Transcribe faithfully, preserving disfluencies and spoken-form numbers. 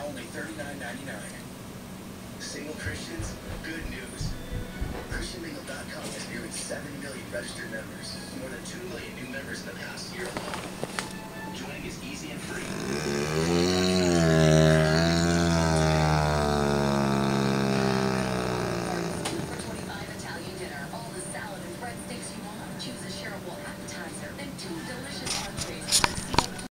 now only thirty-nine ninety-nine. Single Christians, good news. Christian Mingle dot com has nearly seven million registered members, more than two million new